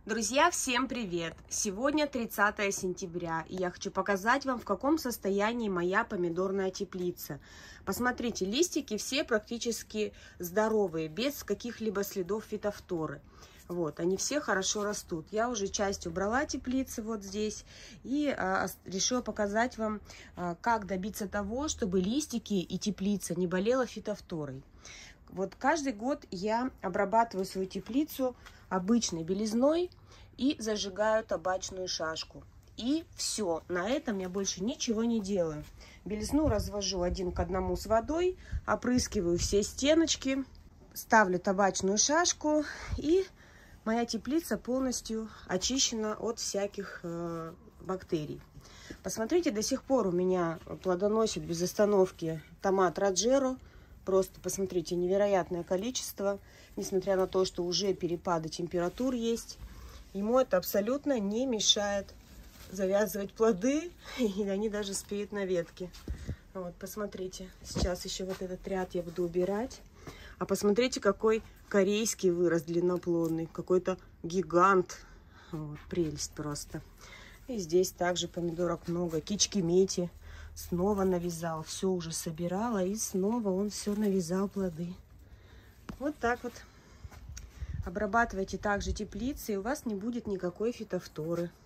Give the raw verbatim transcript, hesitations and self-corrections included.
Друзья, всем привет! Сегодня тридцатое сентября, и я хочу показать вам, в каком состоянии моя помидорная теплица. Посмотрите, листики все практически здоровые, без каких-либо следов фитофторы. Вот, они все хорошо растут. Я уже часть убрала теплицы вот здесь и а, решила показать вам, а, как добиться того, чтобы листики и теплица не болела фитофторой. Вот каждый год я обрабатываю свою теплицу обычной белизной и зажигаю табачную шашку. И все, на этом я больше ничего не делаю. Белизну развожу один к одному с водой, опрыскиваю все стеночки, ставлю табачную шашку, и моя теплица полностью очищена от всяких э, бактерий. Посмотрите, до сих пор у меня плодоносит без остановки томат Раджеро. Просто посмотрите, невероятное количество, несмотря на то, что уже перепады температур есть. Ему это абсолютно не мешает завязывать плоды, и они даже спеют на ветке. Вот, посмотрите, сейчас еще вот этот ряд я буду убирать. А посмотрите, какой корейский вырос длинноплодный, какой-то гигант. Вот, прелесть просто. И здесь также помидорок много, кичкимети. Снова навязал, все уже собирала, и снова он все навязал плоды. Вот так вот. Обрабатывайте также теплицы, и у вас не будет никакой фитофторы.